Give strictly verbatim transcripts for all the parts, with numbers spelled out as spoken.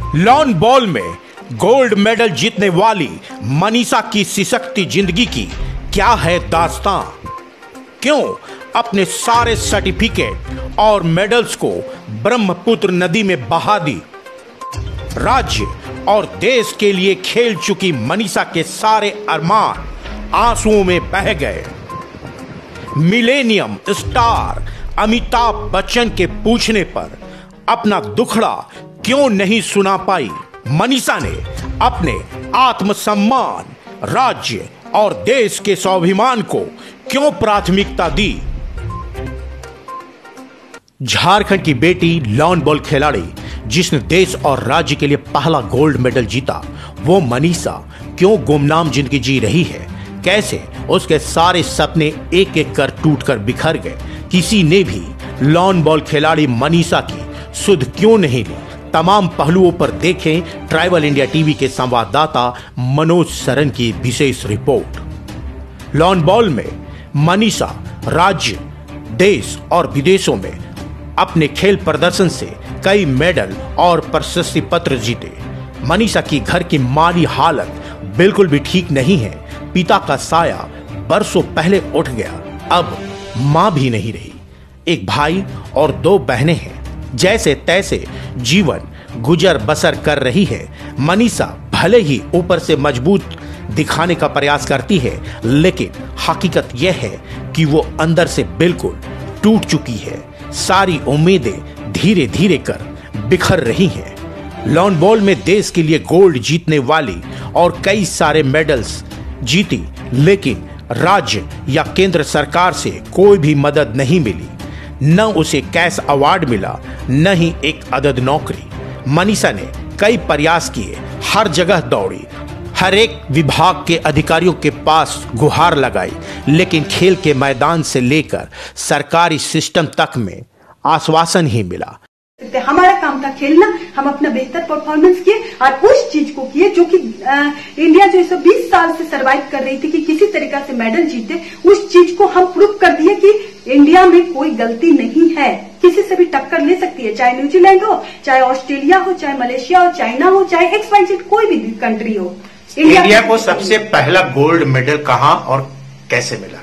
Lawn bowl में gold medal जीतने वाली मनीषा की सिसकती जिंदगी की क्या है दास्तां? क्यों अपने सारे सर्टिफिकेट और मेडल्स को ब्रह्मपुत्र नदी में बहा दी? राज्य और देश के लिए खेल चुकी मनीषा के सारे अरमान आंसुओं में बह गए। मिलेनियम स्टार अमिताभ बच्चन के पूछने पर अपना दुखड़ा क्यों नहीं सुना पाई? मनीषा ने अपने आत्मसम्मान, राज्य और देश के स्वाभिमान को क्यों प्राथमिकता दी? झारखंड की बेटी लॉन बॉल खिलाड़ी जिसने देश और राज्य के लिए पहला गोल्ड मेडल जीता, वो मनीषा क्यों गुमनाम जिंदगी जी रही है? कैसे उसके सारे सपने एक एक कर टूटकर बिखर गए? किसी ने भी लॉन बॉल खिलाड़ी मनीषा की सुध क्यों नहीं ली? तमाम पहलुओं पर देखें ट्राइबल इंडिया टीवी के संवाददाता मनोज सरन की विशेष रिपोर्ट। लॉन बॉल में मनीषा राज्य, देश और विदेशों में अपने खेल प्रदर्शन से कई मेडल और प्रशस्ति पत्र जीते। मनीषा की घर की माली हालत बिल्कुल भी ठीक नहीं है। पिता का साया बरसों पहले उठ गया, अब मां भी नहीं रही। एक भाई और दो बहनें हैं। जैसे तैसे जीवन गुजर बसर कर रही है। मनीषा भले ही ऊपर से मजबूत दिखाने का प्रयास करती है, लेकिन हकीकत यह है कि वो अंदर से बिल्कुल टूट चुकी है। सारी उम्मीदें धीरे धीरे कर बिखर रही हैं। लॉन बॉल में देश के लिए गोल्ड जीतने वाली और कई सारे मेडल्स जीती, लेकिन राज्य या केंद्र सरकार से कोई भी मदद नहीं मिली। न उसे कैश अवार्ड मिला, न ही एक अदद नौकरी। मनीषा ने कई प्रयास किए, हर जगह दौड़ी, हर एक विभाग के अधिकारियों के पास गुहार लगाई, लेकिन खेल के मैदान से लेकर सरकारी सिस्टम तक में आश्वासन ही मिला। हमारा काम था खेलना, हम अपना बेहतर परफॉर्मेंस किए और उस चीज को किए जो कि इंडिया जो एक सौ बीस साल से सरवाइव कर रही थी कि किसी तरीका से मेडल जीते, उस चीज को हम प्रूव कर दिए कि इंडिया में कोई गलती नहीं है, किसी से भी टक्कर ले सकती है, चाहे न्यूजीलैंड हो, चाहे ऑस्ट्रेलिया हो, चाहे मलेशिया हो, चाइना हो, चाहे एक्स वाई जेड कोई भी कंट्री हो। इंडिया, इंडिया को सबसे पहला गोल्ड मेडल कहां और कैसे मिला?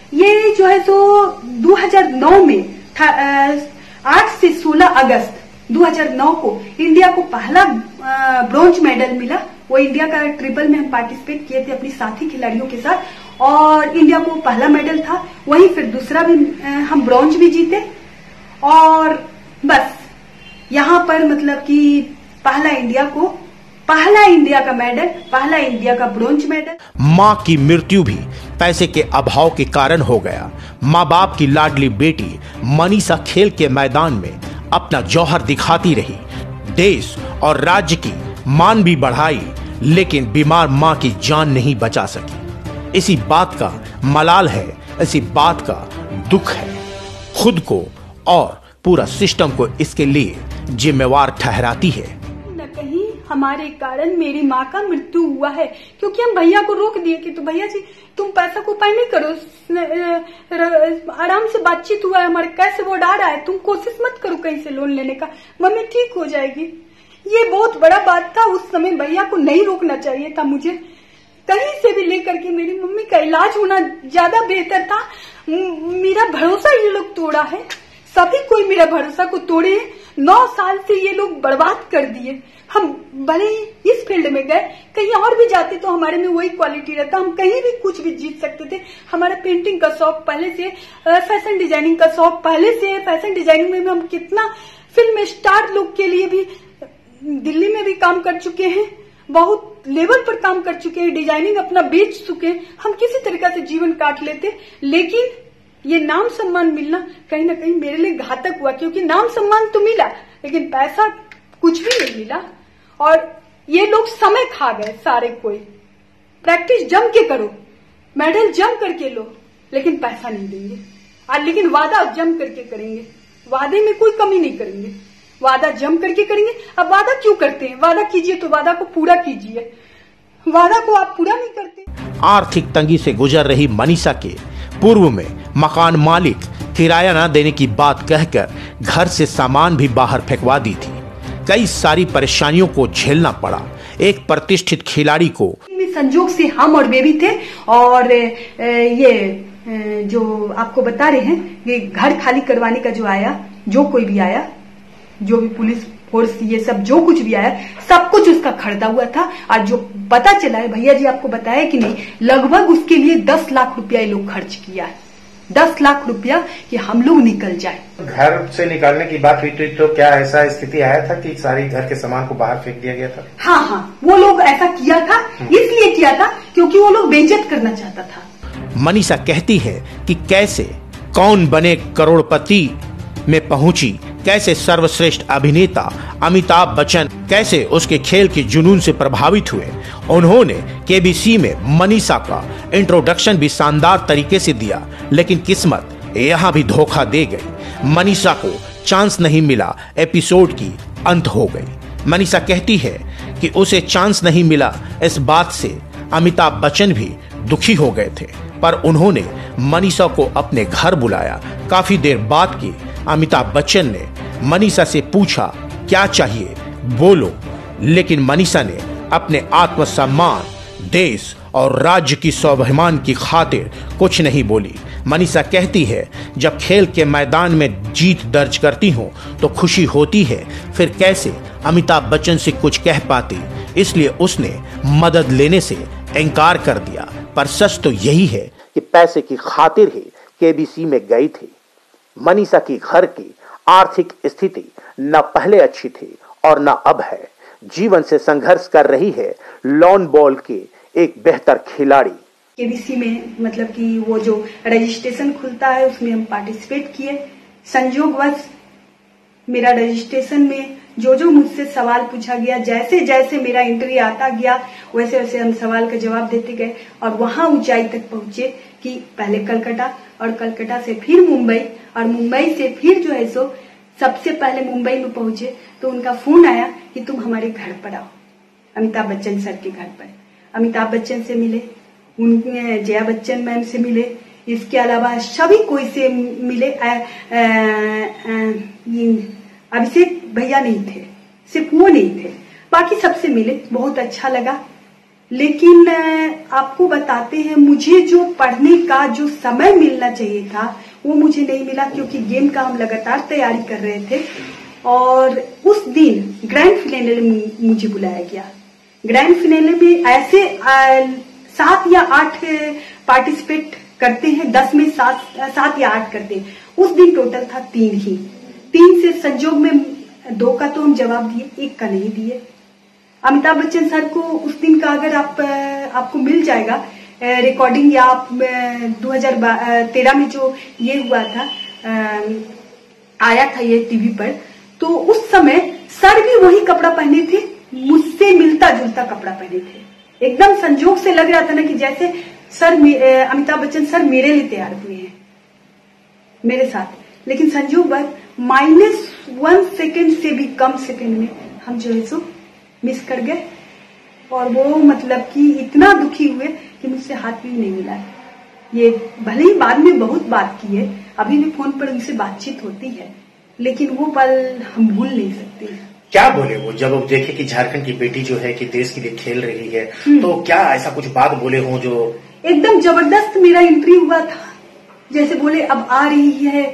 ये जो है तो दो हज़ार नौ में था। आठ से सोलह अगस्त दो हज़ार नौ को इंडिया को पहला ब्रॉन्ज मेडल मिला। वो इंडिया का ट्रिपल में हम पार्टिसिपेट किए थे अपनी साथी खिलाड़ियों के साथ, और इंडिया को पहला मेडल था। वहीं फिर दूसरा भी हम ब्रॉन्ज भी जीते, और बस यहाँ पर मतलब कि पहला इंडिया को पहला इंडिया का मेडल, पहला इंडिया का ब्रॉन्ज मेडल। मां की मृत्यु भी पैसे के अभाव के कारण हो गया। मां बाप की लाडली बेटी मनीषा खेल के मैदान में अपना जौहर दिखाती रही, देश और राज्य की मान भी बढ़ाई, लेकिन बीमार मां की जान नहीं बचा सकी। इसी बात का मलाल है, इसी बात का दुख है। खुद को और पूरा सिस्टम को इसके लिए जिम्मेवार ठहराती है। हमारे कारण मेरी माँ का मृत्यु हुआ है, क्योंकि हम भैया को रोक दिए कि तो भैया जी तुम पैसा को उपाय नहीं करो, आराम से बातचीत हुआ है, हमारे कैसे वो डा रहा है, तुम कोशिश मत करो कहीं से लोन लेने का, मम्मी ठीक हो जाएगी। ये बहुत बड़ा बात था। उस समय भैया को नहीं रोकना चाहिए था, मुझे कहीं से भी लेकर के मेरी मम्मी का इलाज होना ज्यादा बेहतर था। मेरा भरोसा ये लोग तोड़ा है, सभी कोई मेरा भरोसा को तोड़े। नौ साल से ये लोग बर्बाद कर दिए। हम भले ही इस फील्ड में गए, कहीं और भी जाते तो हमारे में वही क्वालिटी रहता, हम कहीं भी कुछ भी जीत सकते थे। हमारा पेंटिंग का शौक पहले से, फैशन डिजाइनिंग का शौक पहले से, फैशन डिजाइनिंग में भी हम कितना फिल्म स्टार लोग के लिए भी दिल्ली में भी काम कर चुके हैं, बहुत लेवल पर काम कर चुके हैं, डिजाइनिंग अपना बेच चुके हैं। हम किसी तरीका से जीवन काट लेते, लेकिन ये नाम सम्मान मिलना कहीं ना कहीं मेरे लिए घातक हुआ, क्योंकि नाम सम्मान तो मिला लेकिन पैसा कुछ भी नहीं मिला। और ये लोग समय खा गए सारे। कोई प्रैक्टिस जम के करो, मेडल जम करके लो, लेकिन पैसा नहीं देंगे। और लेकिन वादा जम करके करेंगे, वादे में कोई कमी नहीं करेंगे, वादा जम करके करेंगे। अब वादा क्यों करते हैं? वादा कीजिए तो वादा को पूरा कीजिए, वादा को आप पूरा नहीं करते। आर्थिक तंगी से गुजर रही मनीषा के पूर्व में मकान मालिक किराया न देने की बात कहकर घर से सामान भी बाहर फेंकवा दी थी। कई सारी परेशानियों को झेलना पड़ा। एक प्रतिष्ठित खिलाड़ी को संजोग से हम और बेबी थे, और ये जो आपको बता रहे हैं ये घर खाली करवाने का जो आया, जो कोई भी आया, जो भी पुलिस फोर्स, ये सब जो कुछ भी आया, सब कुछ उसका खरीदा हुआ था। और जो पता चला है, भैया जी आपको बताया कि नहीं, लगभग उसके लिए दस लाख रुपया ये लोग खर्च किया है। दस लाख रुपया कि हम लोग निकल जाए। घर से निकालने की बात हुई थी तो क्या ऐसा स्थिति आया था कि सारी घर के सामान को बाहर फेंक दिया गया था? हाँ हाँ, वो लोग ऐसा किया था, इसलिए किया था क्योंकि वो लोग बेइज्जत करना चाहता था। मनीषा कहती है कि कैसे कौन बने करोड़पति में पहुंची, कैसे सर्वश्रेष्ठ अभिनेता अमिताभ बच्चन कैसे उसके खेल के जुनून से प्रभावित हुए। उन्होंने केबीसी में मनीषा का इंट्रोडक्शन भी शानदार तरीके से दिया, लेकिन किस्मत यहाँ भी धोखा दे गई। मनीषा को चांस नहीं मिला, एपिसोड की अंत हो गई। मनीषा कहती है कि उसे चांस नहीं मिला, इस बात से अमिताभ बच्चन भी दुखी हो गए थे, पर उन्होंने मनीषा को अपने घर बुलाया। काफी देर बाद की अमिताभ बच्चन ने मनीषा से पूछा क्या चाहिए बोलो, लेकिन मनीषा ने अपने आत्मसम्मान, देश और राज्य की स्वाभिमान की खातिर कुछ नहीं बोली। मनीषा कहती है जब खेल के मैदान में जीत दर्ज करती हूँ तो खुशी होती है, फिर कैसे अमिताभ बच्चन से कुछ कह पाती, इसलिए उसने मदद लेने से इनकार कर दिया। पर सच तो यही है कि पैसे की खातिर ही केबीसी में गई थी। मनीषा की घर की आर्थिक स्थिति न पहले अच्छी थी और न अब है। जीवन से संघर्ष कर रही है लॉन बॉल के एक बेहतर खिलाड़ी। केबीसी में मतलब कि वो जो रजिस्ट्रेशन खुलता है उसमें हम पार्टिसिपेट किए। संयोगवश मेरा रजिस्ट्रेशन में जो जो मुझसे सवाल पूछा गया, जैसे जैसे मेरा एंट्री आता गया वैसे वैसे हम सवाल का जवाब देते गए और वहां ऊंचाई तक पहुंचे कि पहले कलकत्ता और कलकत्ता से फिर मुंबई और मुंबई से फिर जो है सो सबसे पहले मुंबई में पहुंचे तो उनका फोन आया कि तुम हमारे घर पर आओ, अमिताभ बच्चन सर के घर पर। अमिताभ बच्चन से मिले, उनके जया बच्चन मैम से मिले, इसके अलावा सभी कोई से मिले। अभिषेक भैया नहीं थे, सिर्फ वो नहीं थे, बाकी सबसे मिले। बहुत अच्छा लगा। लेकिन आपको बताते हैं मुझे जो पढ़ने का जो समय मिलना चाहिए था वो मुझे नहीं मिला, क्योंकि गेम का हम लगातार तैयारी कर रहे थे। और उस दिन ग्रैंड फिनाले में मुझे बुलाया गया। ग्रैंड फिनाले में ऐसे सात या आठ पार्टिसिपेट करते हैं, दस में सात सात या आठ करते हैं। उस दिन टोटल था तीन ही, तीन से संजोग में दो का तो हम जवाब दिए, एक का नहीं दिए। अमिताभ बच्चन सर को उस दिन का अगर आप आपको मिल जाएगा रिकॉर्डिंग, या आप दो हज़ार तेरह में जो ये हुआ था, आया था ये टीवी पर, तो उस समय सर भी वही कपड़ा पहने थे, मुझसे मिलता जुलता कपड़ा पहने थे। एकदम संजोग से लग रहा था ना कि जैसे सर अमिताभ बच्चन सर मेरे लिए तैयार हुए हैं मेरे साथ। लेकिन संजोग बस माइनस वन सेकेंड से भी कम सेकेंड में हम जो है सो मिस कर गए। और वो मतलब कि इतना दुखी हुए कि मुझसे हाथ भी नहीं मिला। ये भले ही बाद में बहुत बात की है, अभी भी फोन पर उनसे बातचीत होती है, लेकिन वो पल हम भूल नहीं सकते। क्या बोले वो जब वो देखे कि झारखंड की बेटी जो है कि देश के लिए खेल रही है, तो क्या ऐसा कुछ बात बोले हो जो एकदम जबरदस्त मेरा एंट्री हुआ था? जैसे बोले अब आ रही है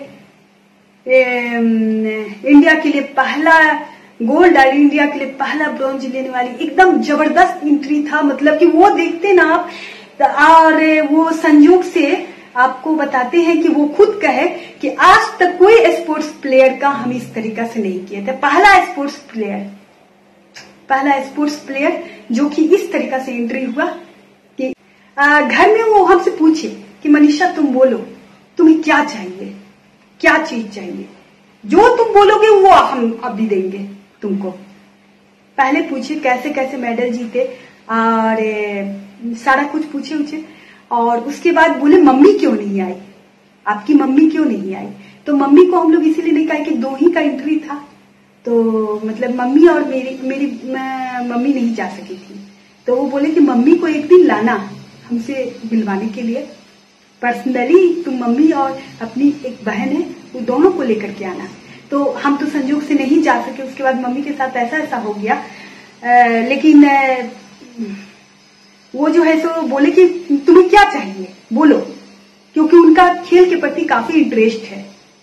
ए, इंडिया के लिए पहला गोल्ड और इंडिया के लिए पहला ब्रॉन्ज लेने वाली, एकदम जबरदस्त एंट्री था। मतलब कि वो देखते ना आप, और वो संयोग से आपको बताते हैं कि वो खुद कहे कि आज तक कोई स्पोर्ट्स प्लेयर का हम इस तरीका से नहीं किए थे। पहला स्पोर्ट्स प्लेयर पहला स्पोर्ट्स प्लेयर जो कि इस तरीका से एंट्री हुआ कि आ, घर में वो हमसे पूछे कि मनीषा तुम बोलो, तुम्हें क्या चाहिए, क्या चीज चाहिए, जो तुम बोलोगे वो हम अभी देंगे तुमको। पहले पूछे कैसे कैसे मेडल जीते और सारा कुछ पूछे उछे, और उसके बाद बोले मम्मी क्यों नहीं आई, आपकी मम्मी क्यों नहीं आई। तो मम्मी को हम लोग इसीलिए नहीं कहा कि दो ही का एंट्री था, तो मतलब मम्मी और मेरी मेरी मम्मी नहीं जा सकी थी। तो वो बोले कि मम्मी को एक दिन लाना हमसे मिलवाने के लिए, पर्सनली तुम मम्मी और अपनी एक बहन है वो दोनों को लेकर के आना। तो हम तो संयोग से नहीं जा सके। उसके बाद मम्मी के साथ ऐसा ऐसा हो गया। आ, लेकिन आ, वो जो है सो बोले कि तुम्हें क्या चाहिए बोलो, क्योंकि उनका खेल के प्रति काफी इंटरेस्ट है।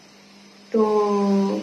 तो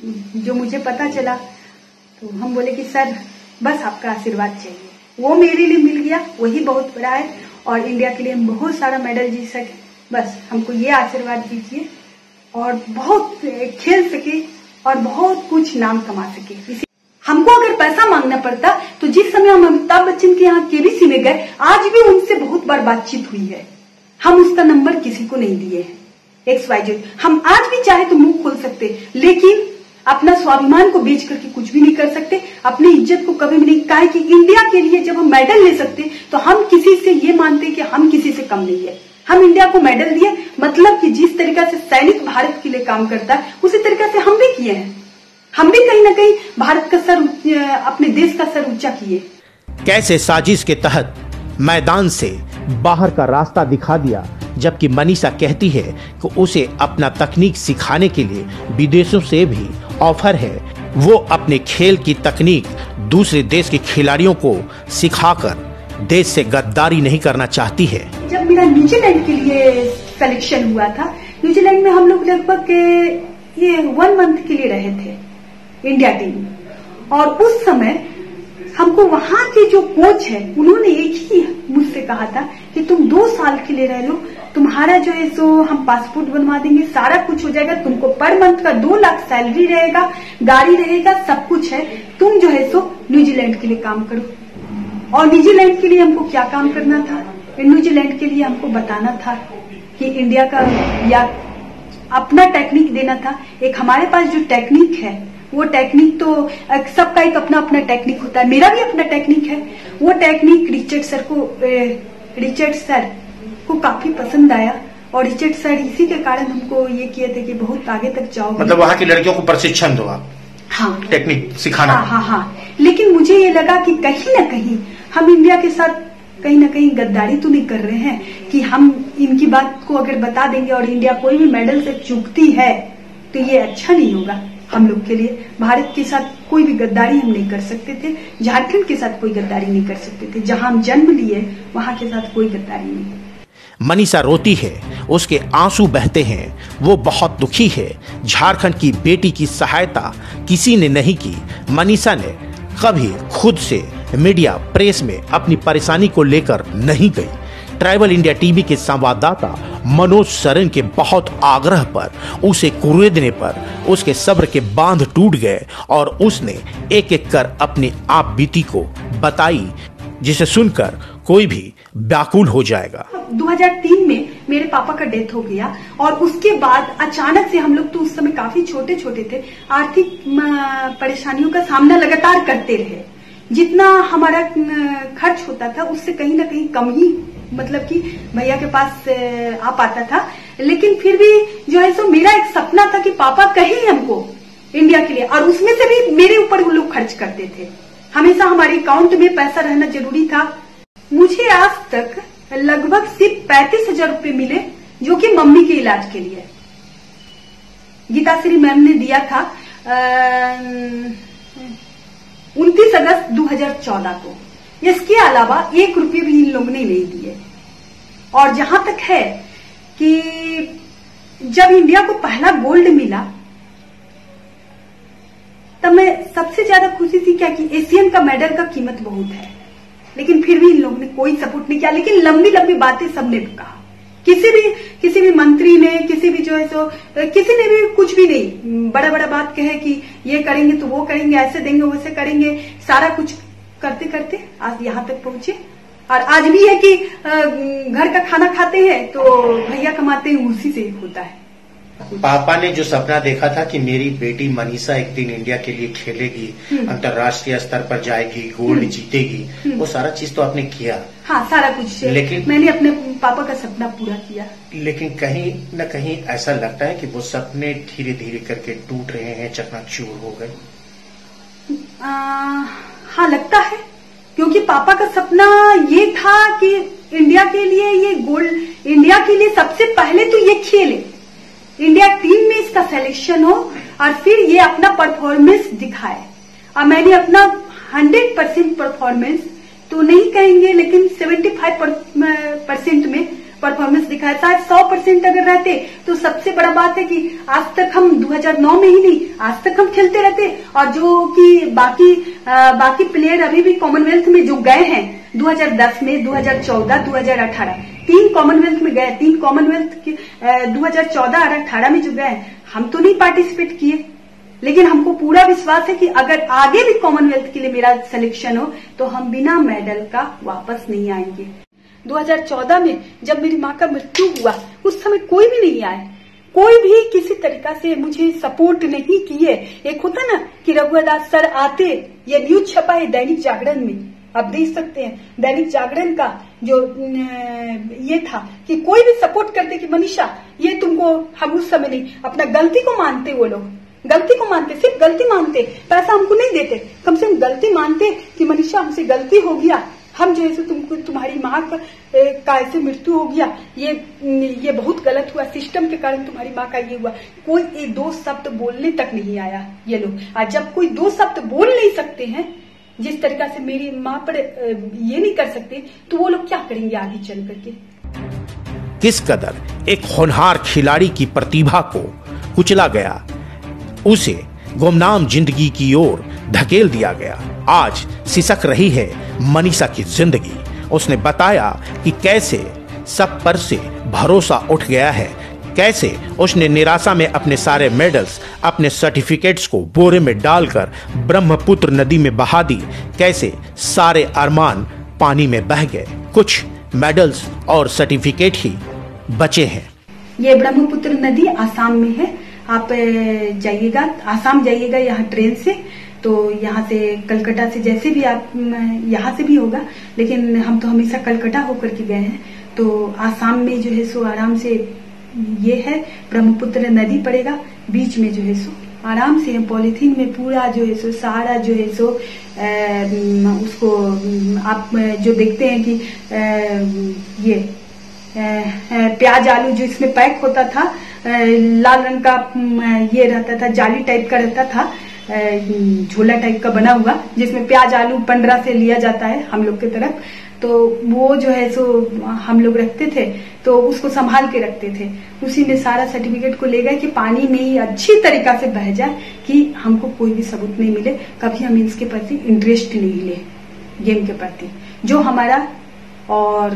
जो मुझे पता चला तो हम बोले कि सर बस आपका आशीर्वाद चाहिए। वो मेरे लिए मिल गया, वही बहुत बड़ा है, और इंडिया के लिए हम बहुत सारा मेडल जीत सके। बस हमको ये आशीर्वाद दीजिए और बहुत खेल सके और बहुत कुछ नाम कमा सके। हमको अगर पैसा मांगना पड़ता तो जिस समय हम अमिताभ बच्चन के यहाँ केबीसी में गए, आज भी उनसे बहुत बार बातचीत हुई है। हम उसका नंबर किसी को नहीं दिए हैं। एक्स वाई जेड हम आज भी चाहे तो मुंह खोल सकते, लेकिन अपना स्वाभिमान को बेच करके कुछ भी नहीं कर सकते, अपनी इज्जत को कभी भी नहीं। काहे कि इंडिया के लिए जब हम मेडल ले सकते तो हम किसी से ये मानते कि हम किसी से कम नहीं है। हम इंडिया को मेडल दिए, मतलब कि जिस तरीका से सैनिक भारत के लिए काम करता है उसी तरीका से हम भी किए हैं। हम भी कहीं ना कहीं भारत का सर, अपने देश का सर ऊंचा किए। कैसे साजिश के तहत मैदान से बाहर का रास्ता दिखा दिया, जबकि मनीषा कहती है कि उसे अपना तकनीक सिखाने के लिए विदेशों से भी ऑफर है। वो अपने खेल की तकनीक दूसरे देश के खिलाड़ियों को सिखाकर देश से गद्दारी नहीं करना चाहती है। जब मेरा न्यूजीलैंड के लिए सिलेक्शन हुआ था, न्यूजीलैंड में हम लोग लगभग ये वन मंथ के लिए रहे थे इंडिया टीम, और उस समय हमको वहां के जो कोच है उन्होंने एक ही मुझसे कहा था कि तुम दो साल के लिए रह लो, तुम्हारा जो है सो हम पासपोर्ट बनवा देंगे, सारा कुछ हो जाएगा, तुमको पर मंथ का दो लाख सैलरी रहेगा, गाड़ी रहेगा, सब कुछ है, तुम जो है सो न्यूजीलैंड के लिए काम करो। और न्यूजीलैंड के लिए हमको क्या काम करना था? न्यूजीलैंड के लिए हमको बताना था कि इंडिया का या अपना टेक्निक देना था। एक हमारे पास जो टेक्निक है वो टेक्निक तो सबका एक अपना अपना टेक्निक होता है, मेरा भी अपना टेक्निक है। वो टेक्निक रिचर्ड सर को रिचर्ड सर को काफी पसंद आया, और रिचर्ड सर इसी के कारण हमको ये किए थे कि बहुत आगे तक जाओगे। मतलब वहाँ की लड़कियों को प्रशिक्षण दो आप, हाँ, टेक्निक सिखाना। हाँ हाँ हाँ। लेकिन मुझे ये लगा कि कहीं ना कहीं हम इंडिया के साथ कहीं ना कहीं गद्दारी तो नहीं कर रहे हैं कि हम इनकी बात को अगर बता देंगे और इंडिया कोई भी मेडल से चूकती है तो ये अच्छा नहीं होगा हम लोग के लिए। भारत के साथ कोई भी गद्दारी हम नहीं कर सकते थे, झारखंड के साथ कोई गद्दारी नहीं कर सकते थे, जहां हम जन्म लिए वहां के साथ कोई गद्दारी नहीं। मनीषा रोती है, उसके आंसू बहते हैं, वो बहुत दुखी है। झारखंड की बेटी की सहायता किसी ने नहीं की। मनीषा ने कभी खुद से मीडिया प्रेस में अपनी परेशानी को लेकर नहीं गई। ट्राइबल इंडिया टीवी के संवाददाता मनोज सरन के बहुत आग्रह पर, उसे कुरेदने पर उसके सब्र के बांध टूट गए और उसने एक एक कर अपनी आप बीती को बताई, जिसे सुनकर कोई भी व्याकुल हो जाएगा। दो हज़ार तीन में मेरे पापा का डेथ हो गया, और उसके बाद अचानक से हम लोग तो उस समय काफी छोटे छोटे थे, आर्थिक परेशानियों का सामना लगातार करते रहे। जितना हमारा खर्च होता था उससे कहीं ना कहीं कम ही, मतलब कि भैया के पास आ पाता था। लेकिन फिर भी जो है सो मेरा एक सपना था कि पापा कहीं हमको इंडिया के लिए, और उसमें से भी मेरे ऊपर वो लोग खर्च करते थे। हमेशा हमारे अकाउंट में पैसा रहना जरूरी था। मुझे आज तक लगभग सिर्फ पैंतीस हजार रूपये मिले, जो कि मम्मी के इलाज के लिए गीताश्री मैम ने दिया था उनतीस अगस्त दो हज़ार चौदह को। इसके अलावा एक रुपये भी इन लोगों ने नहीं दिए। और जहां तक है कि जब इंडिया को पहला गोल्ड मिला तब मैं सबसे ज्यादा खुशी थी, क्या कि एशियन का मेडल का कीमत बहुत है, लेकिन फिर भी इन लोगों ने कोई सपोर्ट नहीं किया। लेकिन लंबी लंबी बातें सबने कहा, किसी भी किसी भी मंत्री ने, किसी भी जो है सो किसी ने भी कुछ भी नहीं बड़ा बड़ा बात कहे कि ये करेंगे तो वो करेंगे, ऐसे देंगे वैसे करेंगे, सारा कुछ करते करते आज यहाँ तक पहुंचे। और आज भी है कि घर का खाना खाते हैं तो भैया कमाते हैं, उसी से होता है। पापा ने जो सपना देखा था कि मेरी बेटी मनीषा एक दिन इंडिया के लिए खेलेगी, अंतर्राष्ट्रीय स्तर पर जाएगी, गोल्ड जीतेगी, वो सारा चीज तो आपने किया। हाँ, सारा कुछ, लेकिन मैंने अपने पापा का सपना पूरा किया। लेकिन कहीं न कहीं ऐसा लगता है कि वो सपने धीरे धीरे करके टूट रहे हैं, चकनाचूर हो गए। हाँ, लगता है, क्योंकि पापा का सपना ये था कि इंडिया के लिए ये गोल्ड, इंडिया के लिए सबसे पहले तो ये खेले, इंडिया टीम में इसका सिलेक्शन हो और फिर ये अपना परफॉर्मेंस दिखाए। और मैंने अपना हंड्रेड परसेंट परफॉर्मेंस तो नहीं कहेंगे, लेकिन सेवेंटी फाइव परसेंट में परफॉर्मेंस दिखाया। शायद सौ परसेंट अगर रहते तो सबसे बड़ा बात है कि आज तक हम दो हज़ार नौ में ही नहीं, आज तक हम खेलते रहते। और जो कि बाकी आ, बाकी प्लेयर अभी भी कॉमनवेल्थ में जो गए हैं दो हज़ार दस में, दो हज़ार चौदह, दो हज़ार अठारह, तीन कॉमनवेल्थ में गए, तीन कॉमनवेल्थ के दो हज़ार चौदह और अठारह में जो गए, हम तो नहीं पार्टिसिपेट किए। लेकिन हमको पूरा विश्वास है कि अगर आगे भी कॉमनवेल्थ के लिए मेरा सिलेक्शन हो तो हम बिना मेडल का वापस नहीं आएंगे। दो हज़ार चौदह में जब मेरी माँ का मृत्यु हुआ, उस समय कोई भी नहीं आए, कोई भी किसी तरीका से मुझे सपोर्ट नहीं किए। एक होता ना कि रघुदास सर आते, ये न्यूज छपा है दैनिक जागरण में, आप देख सकते हैं दैनिक जागरण का जो ये था कि कोई भी सपोर्ट करते कि मनीषा ये तुमको, हम उस समय नहीं, अपना गलती को मानते, वो लोग गलती को मानते, सिर्फ गलती मानते, पैसा हमको नहीं देते, कम से कम गलती मानते कि मनीषा हमसे गलती हो गया, हम जो ऐसे तुमको, तुम्हारी माँ का, का ऐसे मृत्यु हो गया, ये ये बहुत गलत हुआ, सिस्टम के कारण तुम्हारी माँ का ये हुआ। कोई ये दो शब्द बोलने तक नहीं आया ये लोग। आज जब कोई दो शब्द बोल नहीं सकते हैं, जिस तरीका से मेरी माँ पर ये नहीं कर सकते, तो वो लोग क्या करेंगे आगे चल करके। किस कदर एक होनहार खिलाड़ी की प्रतिभा को कुचला गया, उसे गुमनाम जिंदगी की ओर धकेल दिया गया। आज सिसक रही है मनीषा की जिंदगी। उसने बताया कि कैसे सब पर से भरोसा उठ गया है, कैसे उसने निराशा में अपने सारे मेडल्स, अपने सर्टिफिकेट्स को बोरे में डालकर ब्रह्मपुत्र नदी में बहा दी, कैसे सारे अरमान पानी में बह गए, कुछ मेडल्स और सर्टिफिकेट ही बचे हैं। ये ब्रह्मपुत्र नदी आसाम में है। आप जाइएगा, आसाम जाइएगा यहाँ ट्रेन से, तो यहाँ से कलकत्ता से जैसे भी आप, यहाँ से भी होगा, लेकिन हम तो हमेशा कलकत्ता होकर के गए हैं। तो आसाम में जो है सो आराम से ये है, ब्रह्मपुत्र नदी पड़ेगा, बीच में जो है सो आराम से पॉलिथीन में पूरा जो है सो सारा जो है सो आ, उसको आप जो देखते हैं कि आ, ये प्याज आलू जो इसमें पैक होता था, लाल रंग का ये रहता था, जाली टाइप का रहता था, झोला टाइप का बना हुआ, जिसमें प्याज आलू पंडरा से लिया जाता है हम लोग की तरफ। तो वो जो है सो हम लोग रखते थे, तो उसको संभाल के रखते थे। उसी में सारा सर्टिफिकेट को ले गए कि पानी में ही अच्छी तरीका से बह जाए, कि हमको कोई भी सबूत नहीं मिले, कभी हम इसके प्रति इंटरेस्ट नहीं ले, गेम के प्रति जो हमारा। और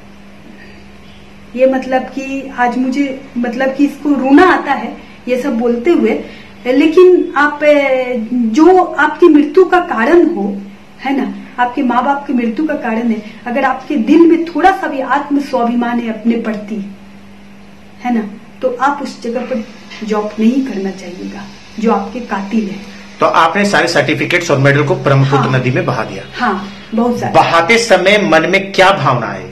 ये मतलब कि आज मुझे मतलब कि इसको रोना आता है ये सब बोलते हुए, लेकिन आप जो आपकी मृत्यु का कारण हो, है ना, आपके माँ बाप की मृत्यु का कारण है, अगर आपके दिल में थोड़ा सा भी आत्म स्वाभिमान है अपने प्रति, है ना, तो आप उस जगह पर जॉब नहीं करना चाहिएगा जो आपके कातिल है। तो आपने सारे सर्टिफिकेट्स और मेडल को ब्रह्मपुत्र हाँ, नदी में बहा दिया। हाँ, बहुत सारे। बहाते समय मन में क्या भावना आई?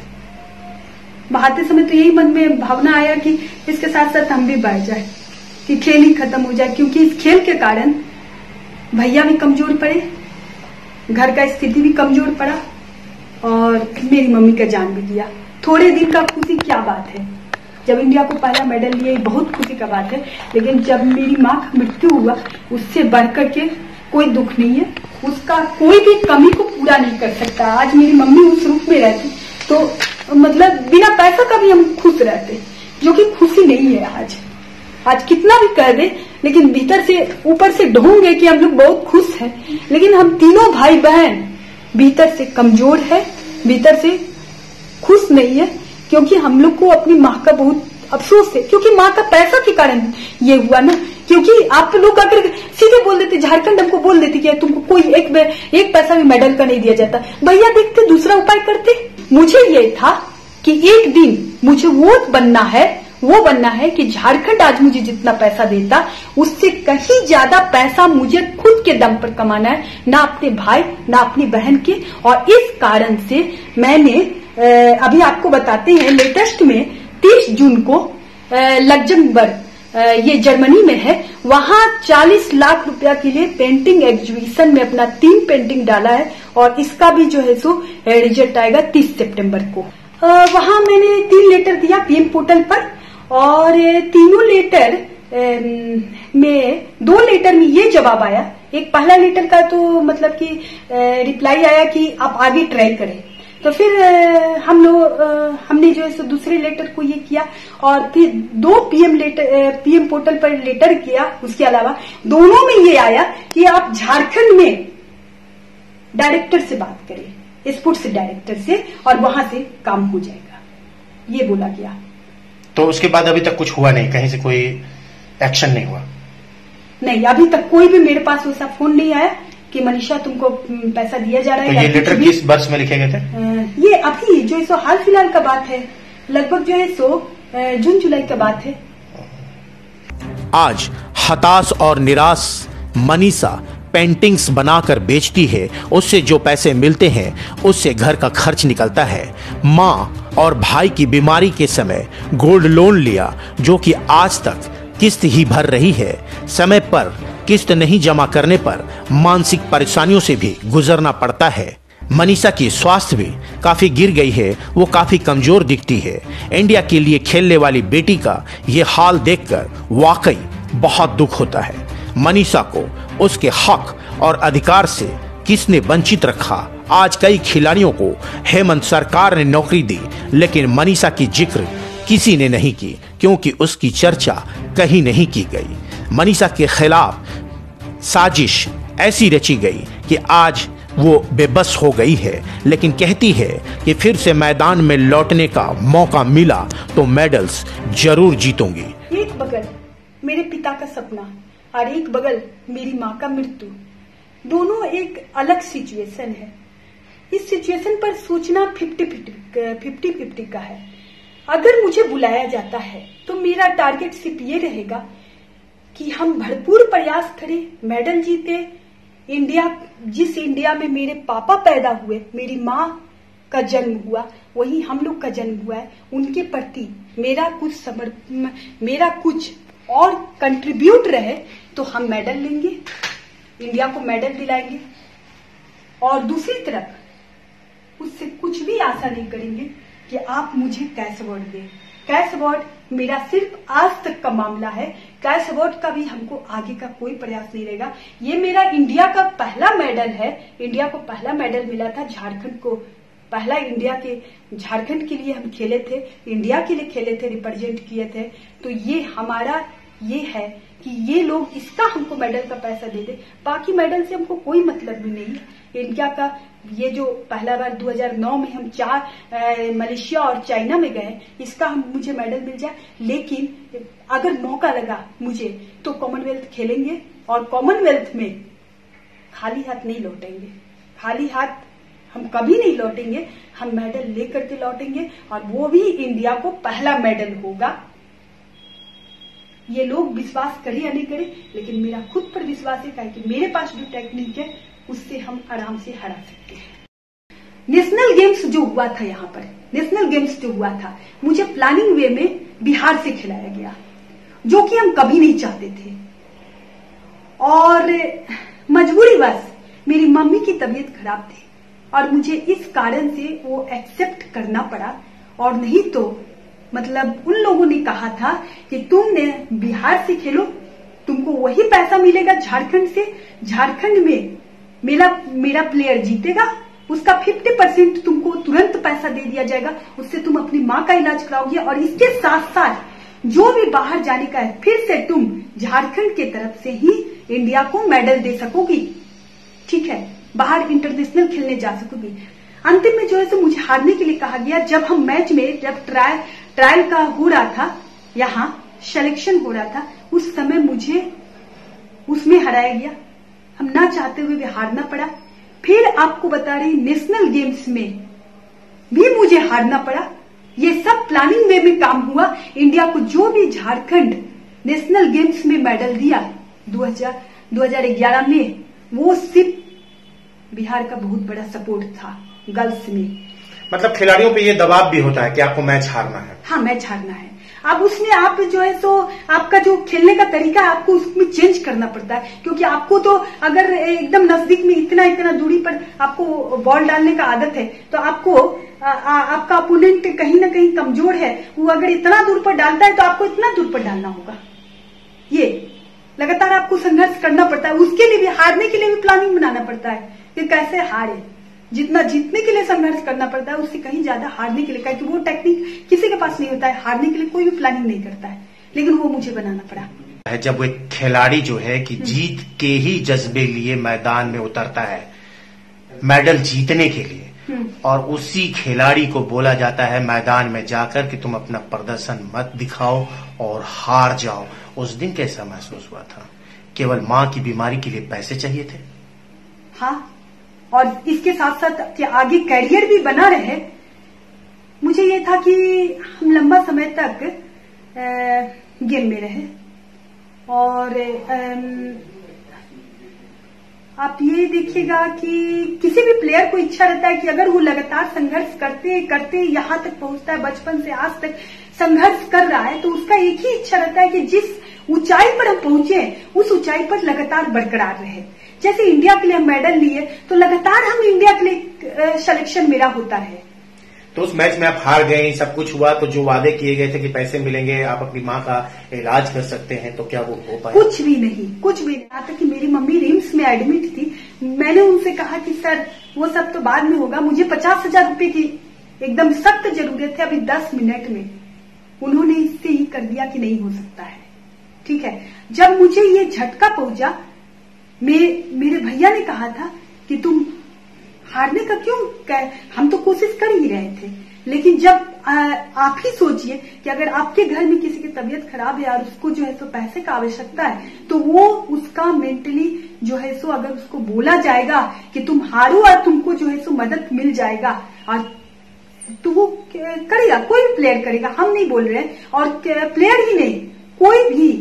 बहाते समय तो यही मन में भावना आया कि इसके साथ साथ हम भी बह जाए, कि खेल ही खत्म हो जाए, क्योंकि इस खेल के कारण भैया भी कमजोर पड़े, घर का स्थिति भी कमजोर पड़ा, और मेरी मम्मी का जान भी गया। थोड़े दिन का खुशी क्या बात है, जब इंडिया को पहला मेडल लिया बहुत खुशी का बात है, लेकिन जब मेरी माँ का मृत्यु हुआ उससे बढ़कर के कोई दुख नहीं है। उसका कोई भी कमी को पूरा नहीं कर सकता। आज मेरी मम्मी उस रूप में रहती तो मतलब बिना पैसा का भी हम खुश रहते, जो कि खुशी नहीं है आज। आज कितना भी कह दे, लेकिन भीतर से ऊपर से ढोंगे कि हम लोग बहुत खुश हैं, लेकिन हम तीनों भाई बहन भीतर से कमजोर है, भीतर से खुश नहीं है, क्योंकि हम लोग को अपनी माँ का बहुत अफसोस है, क्योंकि माँ का पैसा के कारण ये हुआ ना। क्योंकि आप लोग अगर सीधे बोल देते, झारखंड हमको बोल देते कि तुमको कोई एक एक पैसा भी मेडल का नहीं दिया जाता, भैया देखते दूसरा उपाय करते। मुझे ये था कि एक दिन मुझे वो बनना है, वो बनना है कि झारखंड आज मुझे जितना पैसा देता उससे कहीं ज्यादा पैसा मुझे खुद के दम पर कमाना है, ना अपने भाई ना अपनी बहन के। और इस कारण से मैंने अभी आपको बताते हैं, लेटेस्ट में तीस जून को लग्जमबर्ग, ये जर्मनी में है, वहां चालीस लाख रुपया के लिए पेंटिंग एग्जीबिशन में अपना तीन पेंटिंग डाला है, और इसका भी जो है सो रिजल्ट आएगा तीस सितंबर को। वहां मैंने तीन लेटर दिया पीएम पोर्टल पर, और तीनों लेटर में दो लेटर में ये जवाब आया। एक पहला लेटर का तो मतलब कि रिप्लाई आया कि आप आगे ट्राई करें। तो फिर हम लोग हमने जो है सो दूसरे लेटर को ये किया और फिर दो पीएम लेटर पीएम पोर्टल पर लेटर किया। उसके अलावा दोनों में ये आया कि आप झारखंड में डायरेक्टर से बात करें, स्पोर्ट्स डायरेक्टर से, और वहां से काम हो जाएगा, ये बोला गया। तो उसके बाद अभी तक कुछ हुआ नहीं, कहीं से कोई एक्शन नहीं हुआ? नहीं, अभी तक कोई भी मेरे पास वैसा फोन नहीं आया कि मनीषा तुमको पैसा दिया जा रहा है। तो ये लेटर किस वर्ष में लिखे गए थे? ये अभी जो है सो हाल फिलहाल का बात है, लगभग जो है सो जून जुलाई का बात है। आज हताश और निराश मनीषा पेंटिंग्स बनाकर बेचती है। उससे जो पैसे मिलते हैं उससे घर का खर्च निकलता है। माँ और भाई की बीमारी के समय गोल्ड लोन लिया जो कि आज तक किस्त ही भर रही है। समय पर किस्त नहीं जमा करने पर मानसिक परेशानियों से भी गुजरना पड़ता है। मनीषा की स्वास्थ्य भी काफी गिर गई है, वो काफी कमजोर दिखती है। इंडिया के लिए खेलने वाली बेटी का ये हाल देखकर वाकई बहुत दुख होता है। मनीषा को उसके हक और अधिकार से किसने वंचित रखा? आज कई खिलाड़ियों को हेमंत सरकार ने नौकरी दी, लेकिन मनीषा की जिक्र किसी ने नहीं की क्योंकि उसकी चर्चा कहीं नहीं की गई। मनीषा के खिलाफ साजिश ऐसी रची गई कि आज वो बेबस हो गई है, लेकिन कहती है कि फिर से मैदान में लौटने का मौका मिला तो मेडल्स जरूर जीतूंगी। एक बगल मेरे पिता का सपना और एक बगल मेरी माँ का मृत्यु, दोनों एक अलग सिचुएशन है। इस सिचुएशन पर सोचना फिफ्टी फिफ्टी फिफ्टी का है। अगर मुझे बुलाया जाता है तो मेरा टारगेट सिर्फ ये रहेगा कि हम भरपूर प्रयास करें, मेडल जीते। इंडिया, जिस इंडिया में मेरे पापा पैदा हुए, मेरी माँ का जन्म हुआ, वही हम लोग का जन्म हुआ है, उनके प्रति मेरा कुछ समर्पण, मेरा कुछ और कंट्रीब्यूट रहे तो हम मेडल लेंगे, इंडिया को मेडल दिलाएंगे। और दूसरी तरफ उससे कुछ भी आशा नहीं करेंगे कि आप मुझे कैश अवार्ड दें। कैश अवार्ड मेरा सिर्फ आज तक का मामला है, कैश अवार्ड का भी हमको आगे का कोई प्रयास नहीं रहेगा। ये मेरा इंडिया का पहला मेडल है, इंडिया को पहला मेडल मिला था, झारखंड को पहला इंडिया के, झारखंड के लिए हम खेले थे, इंडिया के लिए खेले थे, रिप्रेजेंट किए थे। तो ये हमारा ये है कि ये लोग इसका हमको मेडल का पैसा दे दे, बाकी मेडल से हमको कोई मतलब भी नहीं है। इंडिया का ये जो पहला बार दो हज़ार नौ में हम चार मलेशिया और चाइना में गए, इसका हम मुझे मेडल मिल जाए। लेकिन अगर मौका लगा मुझे तो कॉमनवेल्थ खेलेंगे और कॉमनवेल्थ में खाली हाथ नहीं लौटेंगे, खाली हाथ हम कभी नहीं लौटेंगे, हम मेडल लेकर के लौटेंगे और वो भी इंडिया को पहला मेडल होगा। ये लोग विश्वास करे या नहीं करे, लेकिन मेरा खुद पर विश्वास है कि मेरे पास जो टेक्निक है उससे हम आराम से हरा सकते हैं। नेशनल गेम्स जो हुआ था, यहाँ पर नेशनल गेम्स जो हुआ था, मुझे प्लानिंग वे में बिहार से खिलाया गया, जो कि हम कभी नहीं चाहते थे। और मजबूरीवश मेरी मम्मी की तबीयत खराब थी और मुझे इस कारण से वो एक्सेप्ट करना पड़ा। और नहीं तो मतलब उन लोगों ने कहा था कि तुमने बिहार से खेलो, तुमको वही पैसा मिलेगा झारखंड से, झारखंड में मेरा मेरा प्लेयर जीतेगा, उसका पचास परसेंट तुमको तुरंत पैसा दे दिया जाएगा, उससे तुम अपनी माँ का इलाज कराओगे और इसके साथ साथ जो भी बाहर जाने का है फिर से तुम झारखंड के तरफ से ही इंडिया को मेडल दे सकोगी, ठीक है, बाहर इंटरनेशनल खेलने जा सकोगी। अंतिम में जो है तो मुझे हारने के लिए कहा गया। जब हम मैच में, जब ट्रायल ट्रायल का हो रहा था, यहाँ सिलेक्शन हो रहा था, उस समय मुझे उसमें हराया गया, हम ना चाहते हुए भी हारना पड़ा। फिर आपको बता रही नेशनल गेम्स में भी मुझे हारना पड़ा। ये सब प्लानिंग वे में काम हुआ। इंडिया को जो भी झारखंड नेशनल गेम्स में मेडल दिया दो हज़ार ग्यारह में, वो सिर्फ बिहार का बहुत बड़ा सपोर्ट था गर्ल्स में। मतलब खिलाड़ियों पे ये दबाव भी होता है कि आपको मैच हारना है। हाँ, मैच हारना है। अब उसमें आप जो है तो आपका जो खेलने का तरीका है आपको उसमें चेंज करना पड़ता है, क्योंकि आपको तो अगर एकदम नजदीक में इतना इतना दूरी पर आपको बॉल डालने का आदत है तो आपको आ, आ, आपका अपोनेंट कहीं ना कहीं कमजोर है, वो अगर इतना दूर पर डालता है तो आपको इतना दूर पर डालना होगा। ये लगातार आपको संघर्ष करना पड़ता है, उसके लिए भी, हारने के लिए भी प्लानिंग बनाना पड़ता है कि कैसे हारे। जितना जीतने के लिए संघर्ष करना पड़ता है उससे कहीं ज्यादा हारने के लिए, क्योंकि वो टेक्निक किसी के पास नहीं होता है, हारने के लिए कोई भी प्लानिंग नहीं करता है, लेकिन वो मुझे बनाना पड़ा। जब वो एक खिलाड़ी जो है कि जीत के ही जज्बे लिए मैदान में उतरता है, मेडल जीतने के लिए, और उसी खिलाड़ी को बोला जाता है मैदान में जाकर कि तुम अपना प्रदर्शन मत दिखाओ और हार जाओ, उस दिन कैसा महसूस हुआ था? केवल मां की बीमारी के लिए पैसे चाहिए थे? हाँ, और इसके साथ साथ कि आगे कैरियर भी बना रहे, मुझे ये था कि हम लंबा समय तक गेम में रहे। और आप ये देखिएगा कि किसी भी प्लेयर को इच्छा रहता है कि अगर वो लगातार संघर्ष करते करते यहाँ तक पहुंचता है, बचपन से आज तक संघर्ष कर रहा है, तो उसका एक ही इच्छा रहता है कि जिस ऊंचाई पर हम पहुंचे उस ऊंचाई पर लगातार बरकरार रहे। जैसे इंडिया के लिए हम मेडल लिए तो लगातार हम इंडिया के लिए सिलेक्शन मेरा होता है। तो उस मैच में आप हार गए, सब कुछ हुआ, तो जो वादे किए गए थे कि पैसे मिलेंगे, आप अपनी माँ का इलाज कर सकते हैं, तो क्या वो हो पाया? कुछ भी नहीं, कुछ भी नहीं। यहाँ तक कि मेरी मम्मी रिम्स में एडमिट थी, मैंने उनसे कहा कि सर वो सब तो बाद में होगा, मुझे पचास हजार रूपये की एकदम सख्त जरूरत है अभी दस मिनट में। उन्होंने इससे ही कर दिया कि नहीं हो सकता है। ठीक है, जब मुझे ये झटका पहुंचा, मेरे मेरे भैया ने कहा था कि तुम हारने का क्यों कह, हम तो कोशिश कर ही रहे थे, लेकिन जब आ, आप ही सोचिए कि अगर आपके घर में किसी की तबीयत खराब है और उसको जो है सो पैसे का आवश्यकता है, तो वो उसका मेंटली जो है सो अगर उसको बोला जाएगा कि तुम हारो और तुमको जो है सो मदद मिल जाएगा, और तो वो करेगा, कोई भी प्लेयर करेगा, हम नहीं बोल रहे। और प्लेयर ही नहीं, कोई भी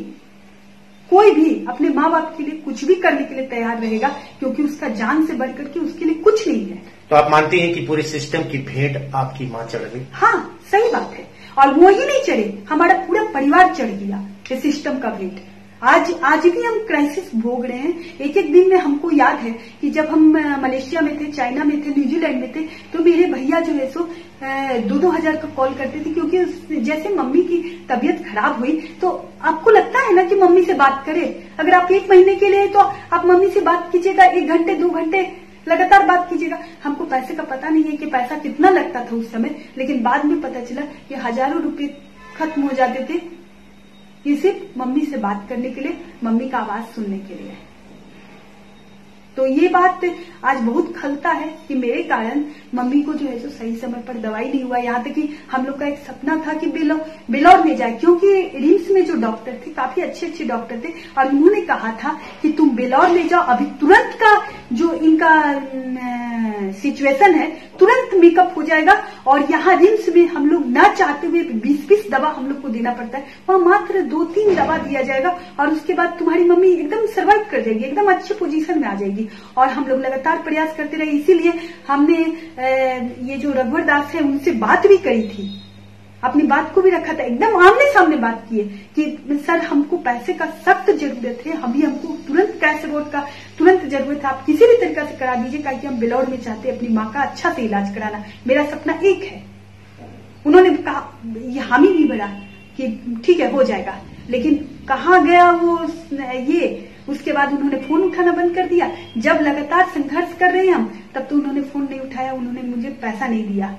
कोई भी अपने माँ बाप के लिए कुछ भी करने के लिए तैयार रहेगा, क्योंकि उसका जान से बढ़कर के उसके लिए कुछ नहीं है। तो आप मानती हैं कि पूरे सिस्टम की भेंट आपकी माँ चढ़ गई? हाँ, सही बात है। और वो ही नहीं चढ़े, हमारा पूरा परिवार चढ़ गया इस सिस्टम का भेंट। आज आज भी हम क्राइसिस भोग रहे हैं। एक एक दिन में हमको याद है कि जब हम मलेशिया में थे, चाइना में थे, न्यूजीलैंड में थे, तो मेरे भैया जो है सो दो दो हजार का कॉल करते थे, क्योंकि जैसे मम्मी की तबीयत खराब हुई तो आपको लगता है ना कि मम्मी से बात करें। अगर आप एक महीने के लिए तो आप मम्मी से बात कीजिएगा, एक घंटे दो घंटे लगातार बात कीजिएगा। हमको पैसे का पता नहीं है कि पैसा कितना लगता था उस समय, लेकिन बाद में पता चला कि हजारों रुपए खत्म हो जाते थे, ये सिर्फ मम्मी से बात करने के लिए, मम्मी का आवाज सुनने के लिए। तो ये बात आज बहुत खलता है कि मेरे कारण मम्मी को जो है जो सही समय पर दवाई नहीं हुआ। यहाँ तक कि हम लोग का एक सपना था कि बिलौर बिलौर में जाए, क्योंकि रिम्स में जो डॉक्टर थे काफी अच्छे अच्छे डॉक्टर थे, और उन्होंने कहा था कि तुम बिलौर ले जाओ, अभी तुरंत का जो इनका सिचुएशन है तुरंत मेकअप हो जाएगा। और यहाँ रिम्स में हम लोग ना चाहते हुए बीस बीस दवा हम लोग को देना पड़ता है, वहाँ मात्र दो तीन दवा दिया जाएगा और उसके बाद तुम्हारी मम्मी एकदम सर्वाइव कर जाएगी, एकदम अच्छी पोजीशन में आ जाएगी। और हम लोग लगातार प्रयास करते रहे, इसीलिए हमने ये जो रघुवर दास है उनसे बात भी करी थी, अपनी बात को भी रखा था, एकदम आमने सामने बात की है कि सर हमको पैसे का सख्त जरूरत है, अभी हमको तुरंत कैश अवार्ड का तुरंत जरूरत है, आप किसी भी तरीके से करा दीजिए, क्योंकि हम बिलौर में चाहते हैं अपनी माँ का अच्छा से इलाज कराना, मेरा सपना एक है। उन्होंने कहा, ये हामी नहीं भरा कि ठीक है हो जाएगा, लेकिन कहाँ गया वो ये। उसके बाद उन्होंने फोन उठाना बंद कर दिया। जब लगातार संघर्ष कर रहे हैं हम, तब तो उन्होंने फोन नहीं उठाया, उन्होंने मुझे पैसा नहीं दिया।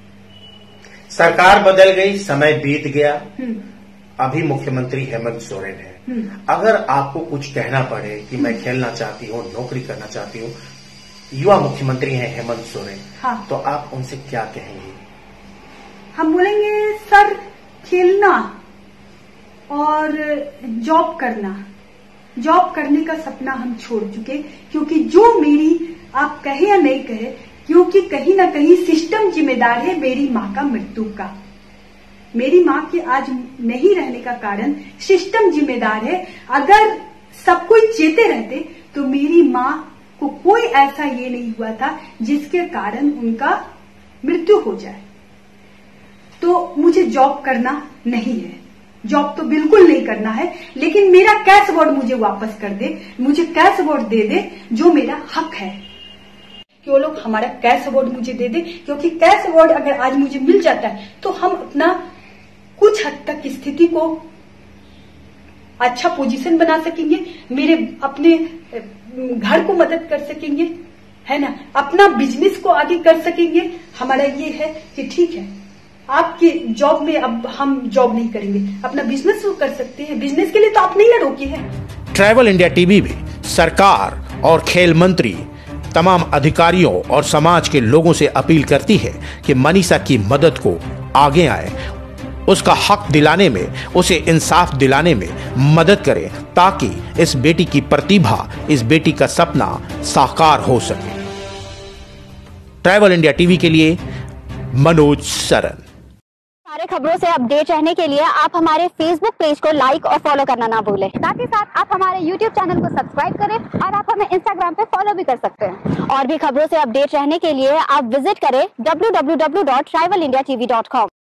सरकार बदल गई, समय बीत गया, अभी मुख्यमंत्री हेमंत सोरेन है। अगर आपको कुछ कहना पड़े कि मैं खेलना चाहती हूँ, नौकरी करना चाहती हूँ, युवा मुख्यमंत्री हैं हेमंत सोरेन, हाँ, तो आप उनसे क्या कहेंगे? हम बोलेंगे सर खेलना और जॉब करना, जॉब करने का सपना हम छोड़ चुके, क्योंकि जो मेरी आप कहे या नहीं कहे, क्योंकि कहीं ना कहीं सिस्टम जिम्मेदार है मेरी माँ का मृत्यु का। मेरी माँ के आज नहीं रहने का कारण सिस्टम जिम्मेदार है। अगर सब कोई चेते रहते तो मेरी माँ को कोई ऐसा ये नहीं हुआ था जिसके कारण उनका मृत्यु हो जाए। तो मुझे जॉब करना नहीं है, जॉब तो बिल्कुल नहीं करना है, लेकिन मेरा कैश अवार्ड मुझे वापस कर दे, मुझे कैश अवार्ड दे दे जो मेरा हक है। कि वो लोग हमारा कैश अवार्ड मुझे दे दे, क्योंकि कैश अवार्ड अगर आज मुझे मिल जाता है तो हम अपना कुछ हद तक स्थिति को अच्छा पोजीशन बना सकेंगे, मेरे अपने घर को मदद कर सकेंगे, है ना, अपना बिजनेस को आगे कर सकेंगे। हमारा ये है कि ठीक है, आपके जॉब में अब हम जॉब नहीं करेंगे, अपना बिजनेस वो कर सकते हैं, बिजनेस के लिए तो आप नहीं ना रोके हैं। ट्रैवल इंडिया टीवी भी सरकार और खेल मंत्री तमाम अधिकारियों और समाज के लोगों से अपील करती है कि मनीषा की मदद को आगे आए, उसका हक दिलाने में, उसे इंसाफ दिलाने में मदद करें, ताकि इस बेटी की प्रतिभा, इस बेटी का सपना साकार हो सके। ट्रैवल इंडिया टीवी के लिए मनोज सरन। सारे खबरों से अपडेट रहने के लिए आप हमारे फेसबुक पेज को लाइक और फॉलो करना ना भूलें। साथ ही साथ आप हमारे यूट्यूब चैनल को सब्सक्राइब करें और आप हमें इंस्टाग्राम पे फॉलो भी कर सकते हैं। और भी खबरों से अपडेट रहने के लिए आप विजिट करें W W W dot travel India TV dot com.